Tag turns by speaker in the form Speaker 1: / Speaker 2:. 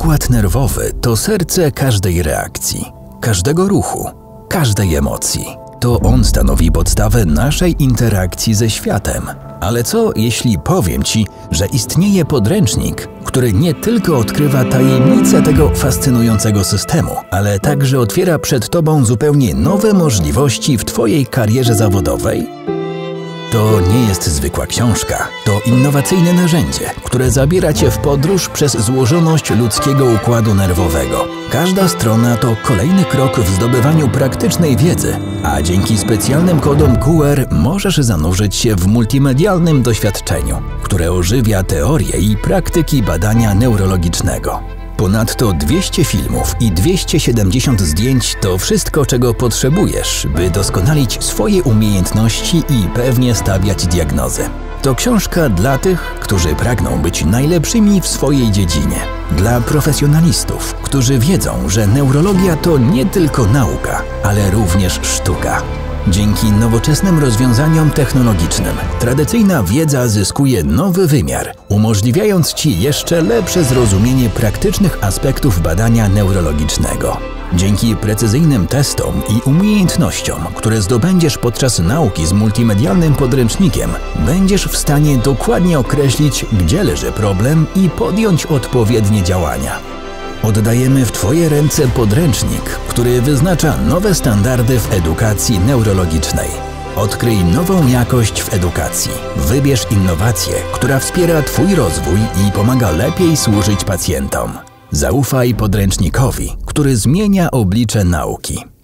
Speaker 1: Układ nerwowy to serce każdej reakcji, każdego ruchu, każdej emocji. To on stanowi podstawę naszej interakcji ze światem. Ale co jeśli powiem Ci, że istnieje podręcznik, który nie tylko odkrywa tajemnice tego fascynującego systemu, ale także otwiera przed Tobą zupełnie nowe możliwości w Twojej karierze zawodowej? To nie jest zwykła książka, to innowacyjne narzędzie, które zabiera Cię w podróż przez złożoność ludzkiego układu nerwowego. Każda strona to kolejny krok w zdobywaniu praktycznej wiedzy, a dzięki specjalnym kodom QR możesz zanurzyć się w multimedialnym doświadczeniu, które ożywia teorię i praktyki badania neurologicznego. Ponadto 200 filmów i 270 zdjęć to wszystko, czego potrzebujesz, by doskonalić swoje umiejętności i pewnie stawiać diagnozy. To książka dla tych, którzy pragną być najlepszymi w swojej dziedzinie. Dla profesjonalistów, którzy wiedzą, że neurologia to nie tylko nauka, ale również sztuka. Dzięki nowoczesnym rozwiązaniom technologicznym tradycyjna wiedza zyskuje nowy wymiar, umożliwiając Ci jeszcze lepsze zrozumienie praktycznych aspektów badania neurologicznego. Dzięki precyzyjnym testom i umiejętnościom, które zdobędziesz podczas nauki z multimedialnym podręcznikiem, będziesz w stanie dokładnie określić, gdzie leży problem i podjąć odpowiednie działania. Oddajemy w Twoje ręce podręcznik, który wyznacza nowe standardy w edukacji neurologicznej. Odkryj nową jakość w edukacji. Wybierz innowację, która wspiera Twój rozwój i pomaga lepiej służyć pacjentom. Zaufaj podręcznikowi, który zmienia oblicze nauki.